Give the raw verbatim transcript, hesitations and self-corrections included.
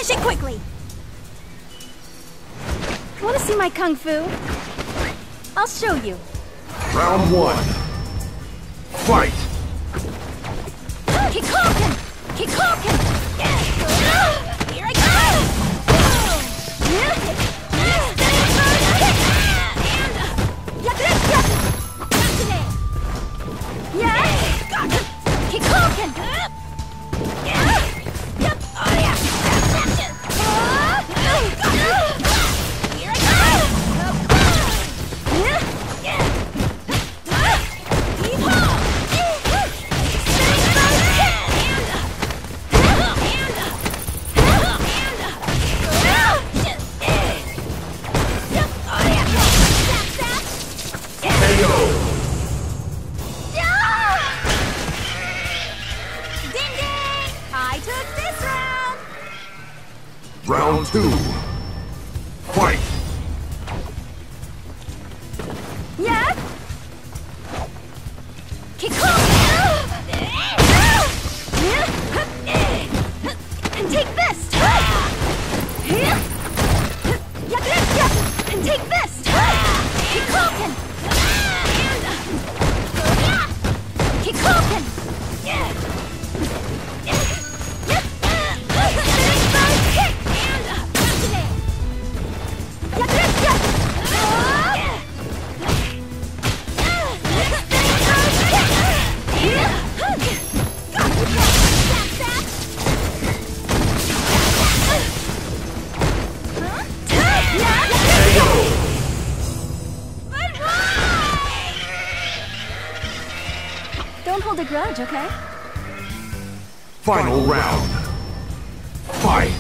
finish it quickly! Wanna see my kung fu? I'll show you. Round one. Fight! Kikoken! Kikoken! Here I go! Kikoken! Round two. Fight! Yeah? Kikoken! And take this! And take this! Kikoken! Kikoken! Don't hold a grudge, okay? Final round. Fight!